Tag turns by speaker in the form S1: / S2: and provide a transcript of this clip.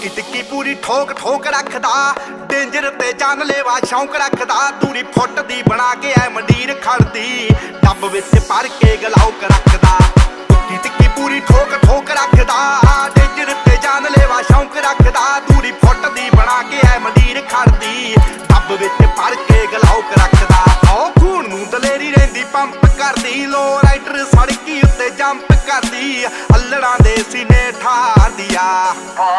S1: ਟੁੱਕੀ ਟਿੱਕੀ ਪੂਰੀ ਠੋਕ ਠੋਕ ਰੱਖਦਾ, ਡੇਂਜਰ ਤੇ ਜਾਨਲੇਵਾ ਸ਼ੌਂਕ ਰੱਖਦਾ। ਦੂਰੀ ਫੁੱਟ ਦੀ ਬਣਾ ਕੇ ਐ ਮੰਡੀਰ ਖੜਦੀ, ਡੱਬ ਵਿੱਚ ਭਰ ਕੇ ਗਲਾਉਕ ਰੱਖਦਾ। ਟੁੱਕੀ ਟਿੱਕੀ ਪੂਰੀ ਠੋਕ ਠੋਕ ਰੱਖਦਾ, ਡੇਂਜਰ ਤੇ ਜਾਨਲੇਵਾ ਸ਼ੌਂਕ ਰੱਖਦਾ। ਦੂਰੀ ਫੁੱਟ ਦੀ ਬਣਾ ਕੇ ਐ ਮੰਡੀਰ ਖੜਦੀ, ਡੱਬ ਵਿੱਚ ਭਰ ਕੇ ਗਲਾਉਕ ਰੱਖਦਾ। ਓ ਖੂਨ ਨੂੰ ਦਲੇਰੀ ਰਹਿੰਦੀ ਪੰਪ ਕਰਦੀ, ਲੋ ਰਾਈਡਰ ਸੜਕੀ ਉੱਤੇ ਜੰਪ ਕਰਦੀ, ਅੱਲੜਾਂ ਦੇ ਸੀਨੇ ਠਾਰਦੀ ਆ।